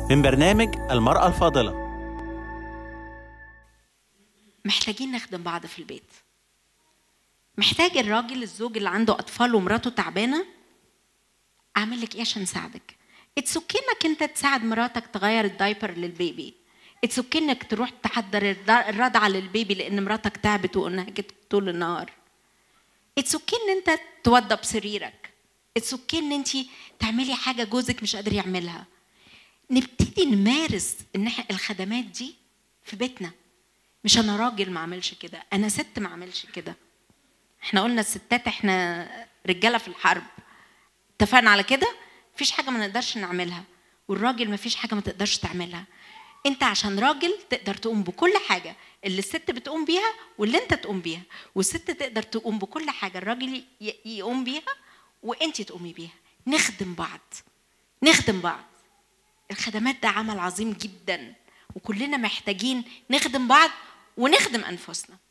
من برنامج المرأة الفاضلة. محتاجين نخدم بعض في البيت. محتاج الراجل الزوج اللي عنده أطفال ومراته تعبانة، أعمل لك إيه عشان أساعدك؟ اتس اوكي إنك أنت تساعد مراتك تغير الدايبر للبيبي. اتس اوكي إنك تروح تحضر الرضعة للبيبي لأن مراتك تعبت وأنهكت طول النهار. اتس اوكي إن أنت توضب سريرك. اتس اوكي إن أنت تعملي حاجة جوزك مش قادر يعملها. نبتدي نمارس الخدمات دي في بيتنا. مش أنا راجل ما عملش كده، أنا ست ما عملش كده. احنا قلنا الستات احنا رجالة في الحرب، اتفقنا على كده. مفيش حاجة ما نقدرش نعملها، والراجل مفيش حاجة ما تقدرش تعملها. انت عشان راجل تقدر تقوم بكل حاجة اللي الست بتقوم بيها واللي انت تقوم بيها، والست تقدر تقوم بكل حاجة الراجل يقوم بيها وانت تقومي بيها. نخدم بعض، نخدم بعض. الخدمات ده عمل عظيم جدا، وكلنا محتاجين نخدم بعض ونخدم أنفسنا.